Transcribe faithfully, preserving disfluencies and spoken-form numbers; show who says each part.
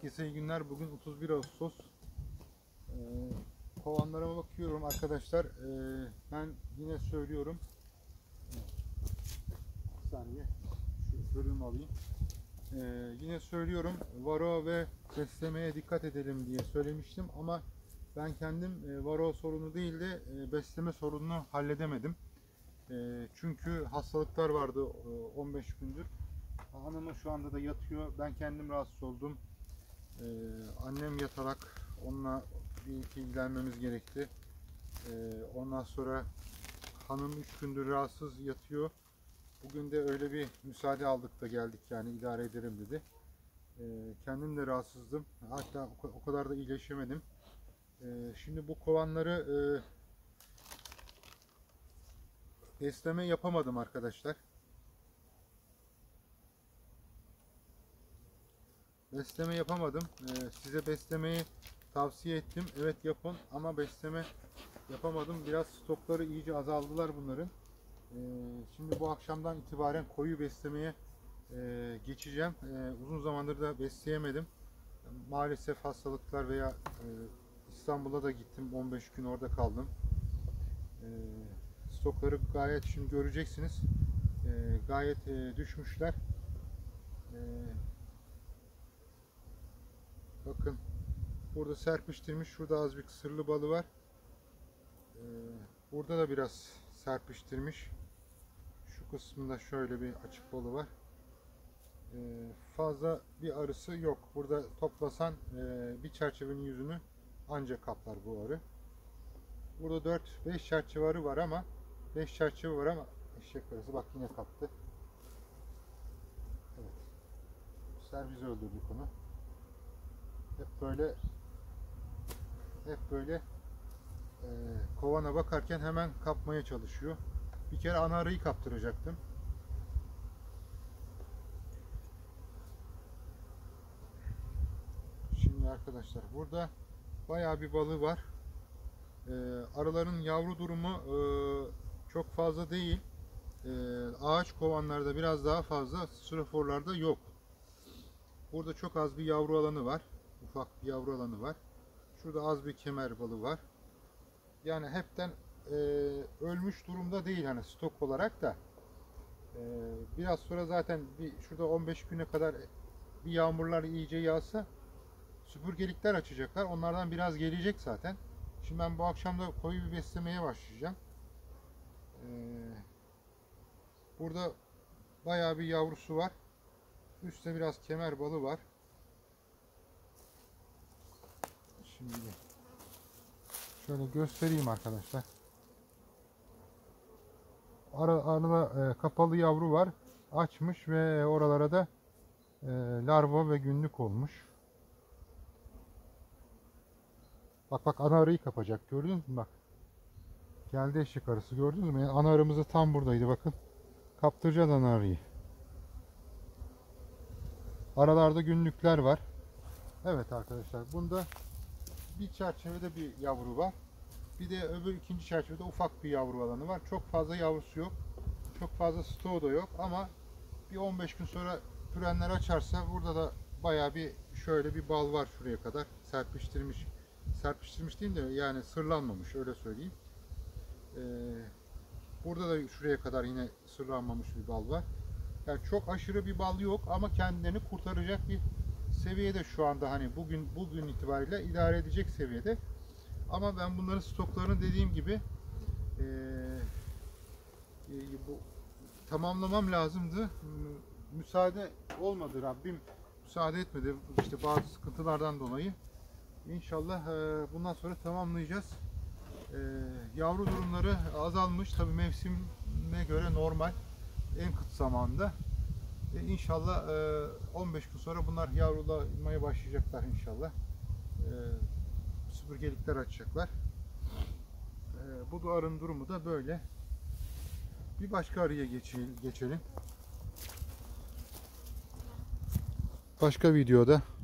Speaker 1: Herkese iyi günler. Bugün otuz bir Ağustos. Ee, kovanlarıma bakıyorum arkadaşlar. Ee, ben yine söylüyorum. Bir saniye. Şu bölümü alayım. Ee, yine söylüyorum. Varo ve beslemeye dikkat edelim diye söylemiştim ama ben kendim e, varo sorunu değil de e, besleme sorununu halledemedim. E, çünkü hastalıklar vardı e, on beş gündür. Hanımı şu anda da yatıyor. Ben kendim rahatsız oldum. Ee, annem yatalak, onunla bir ilgilenmemiz gerekti. Ee, ondan sonra hanım üç gündür rahatsız yatıyor. Bugün de öyle bir müsaade aldık da geldik, yani idare ederim dedi. Ee, kendim de rahatsızdım. Hatta o kadar da iyileşemedim. Ee, şimdi bu kovanları e, besleme yapamadım arkadaşlar. Besleme yapamadım. Ee, size beslemeyi tavsiye ettim. Evet yapın ama besleme yapamadım. Biraz stokları iyice azaldılar bunların. Ee, şimdi bu akşamdan itibaren koyu beslemeye e, geçeceğim. E, uzun zamandır da besleyemedim. Maalesef hastalıklar veya e, İstanbul'a da gittim. on beş gün orada kaldım. E, stokları gayet, şimdi göreceksiniz. E, gayet e, düşmüşler. E, Bakın burada serpiştirmiş. Şurada az bir kısırlı balı var. Ee, burada da biraz serpiştirmiş. Şu kısmında şöyle bir açık balı var. Ee, fazla bir arısı yok. Burada toplasan e, bir çerçevenin yüzünü ancak kaplar bu arı. Burada dört beş çerçeve arı var ama beş çerçeve var ama eşek arısı bak yine kaptı. Evet. Servis öldürdük onu. Hep böyle hep böyle e, kovana bakarken hemen kapmaya çalışıyor. Bir kere ana arıyı kaptıracaktım. Şimdi arkadaşlar burada bayağı bir balığı var. E, arıların yavru durumu e, çok fazla değil. E, ağaç kovanlarda biraz daha fazla, straforlarda yok. Burada çok az bir yavru alanı var. Ufak bir yavru alanı var. Şurada az bir kemer balığı var. Yani hepten e, ölmüş durumda değil hani stok olarak da. E, biraz sonra zaten bir şurada on beş güne kadar bir yağmurlar iyice yağsa süpürgelikler açacaklar. Onlardan biraz gelecek zaten. Şimdi ben bu akşam da koyu bir beslemeye başlayacağım. E, burada bayağı bir yavrusu var. Üstte biraz kemer balığı var. Şimdi şöyle göstereyim arkadaşlar. Ara, arada e, kapalı yavru var. Açmış ve oralara da e, larva ve günlük olmuş. Bak bak ana arıyı kapacak. Gördünüz mü bak. Geldi eşek arısı, gördünüz mü? Yani ana arımız da tam buradaydı bakın. Kaptıracağız ana arıyı. Aralarda günlükler var. Evet arkadaşlar, bunda bir çerçevede bir yavru var. Bir de öbür ikinci çerçevede ufak bir yavru alanı var. Çok fazla yavrusu yok. Çok fazla stoğu da yok ama bir on beş gün sonra pürenler açarsa burada da bayağı bir şöyle bir bal var şuraya kadar. Serpiştirmiş. Serpiştirmiş değil de yani sırlanmamış, öyle söyleyeyim. Ee, burada da şuraya kadar yine sırlanmamış bir bal var. Yani çok aşırı bir bal yok ama kendilerini kurtaracak bir seviyede şu anda, hani bugün bugün itibariyle idare edecek seviyede. Ama ben bunların stoklarını dediğim gibi e, e, bu tamamlamam lazımdı. Müsaade olmadı, Rabbim müsaade etmedi işte bazı sıkıntılardan dolayı. İnşallah e, bundan sonra tamamlayacağız. E, yavru durumları azalmış tabii, mevsimine göre normal en kıt zamanda. E, inşallah e, on beş gün sonra bunlar yavrulamaya başlayacaklar inşallah. E, süpürgelikler açacaklar. E, bu arının durumu da böyle. Bir başka arıya geçelim. Başka videoda